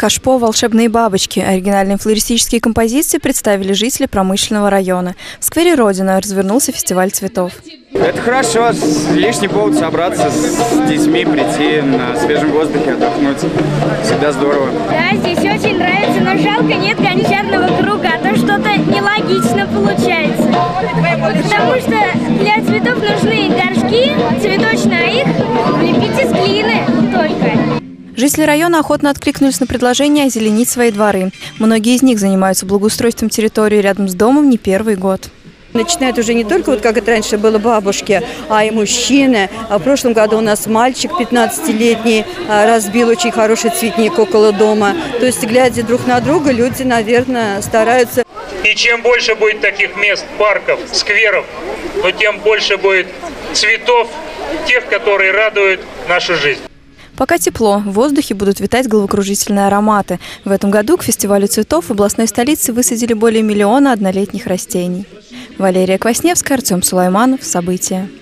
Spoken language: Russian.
кашпо, волшебные бабочки. Оригинальные флористические композиции представили жители промышленного района. В сквере Родина развернулся фестиваль цветов. Это хорошо, лишний повод собраться с детьми, прийти на свежем воздухе, отдохнуть. Всегда здорово. Да, здесь очень нравится, но жалко нет гончарного круга, а то что-то нелогично получается. Потому что для цветов нужны горшки цветочные, а их лепить из глины только. Жители района охотно откликнулись на предложение озеленить свои дворы. Многие из них занимаются благоустройством территории рядом с домом не первый год. Начинают уже не только, вот как это раньше было, бабушки, а и мужчины. В прошлом году у нас мальчик 15-летний разбил очень хороший цветник около дома. То есть, глядя друг на друга, люди, наверное, стараются. И чем больше будет таких мест, парков, скверов, то тем больше будет цветов, тех, которые радуют нашу жизнь. Пока тепло, в воздухе будут витать головокружительные ароматы. В этом году к фестивалю цветов в областной столице высадили более 1 миллиона однолетних растений. Валерия Квасневская, Артем Сулайманов. События.